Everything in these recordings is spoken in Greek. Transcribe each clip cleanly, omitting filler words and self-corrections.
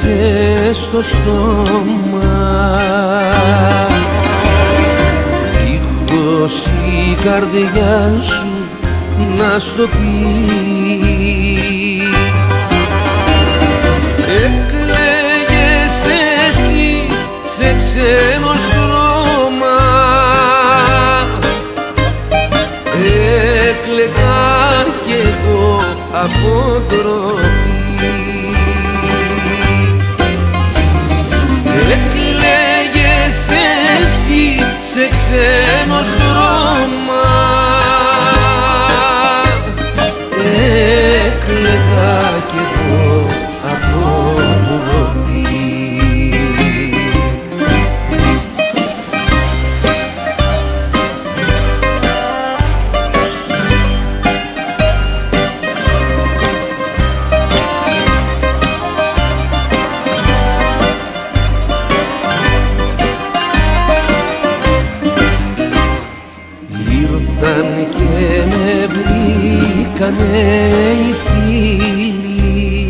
έριξε στο στόμα, δίχως η καρδιά σου να στο πει. Έκλαιγες εσύ σε ξένο στρώμα, έκλαιγα κι εγώ από ντροπή. Έκλαιγες εσύ σε ξένο στρώμα, έκλαιγα κι εγώ από ντροπή. Ήρθαν και με βρήκανε οι φίλοι,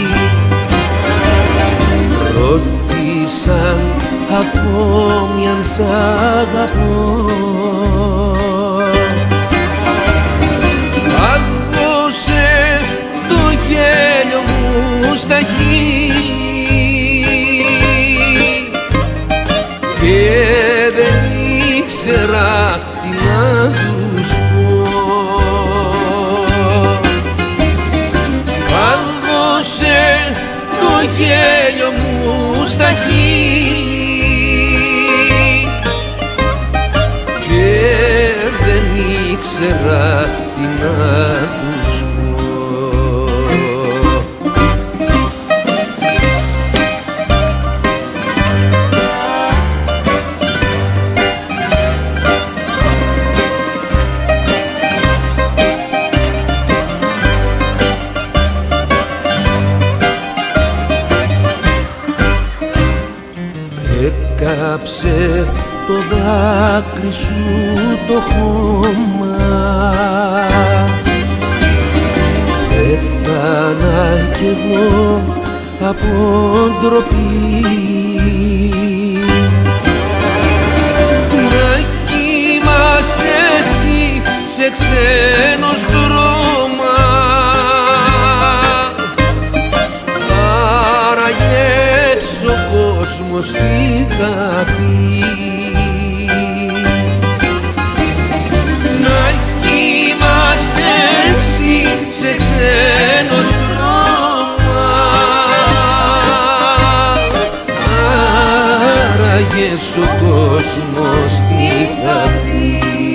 ρώτησαν ακόμη αν σ' αγαπώ. Άγγωσε το γέλιο μου στα χείλη και δεν ήξερα τι να τους πω. Άγγωσε το γέλιο μου στα χείλη και δεν ήξερα τι να τους πω. Έκαψε το δάκρυ σου το χώμα, πέθανα κι εγώ από ντροπή. Να κοιμάσαι εσύ σε ξένο στρώμα, άραγες ο κόσμος τι θα πει. Να κοιμάσαι εσύ σε ξένο στρώμα, άραγες ο κόσμος τι θα πει.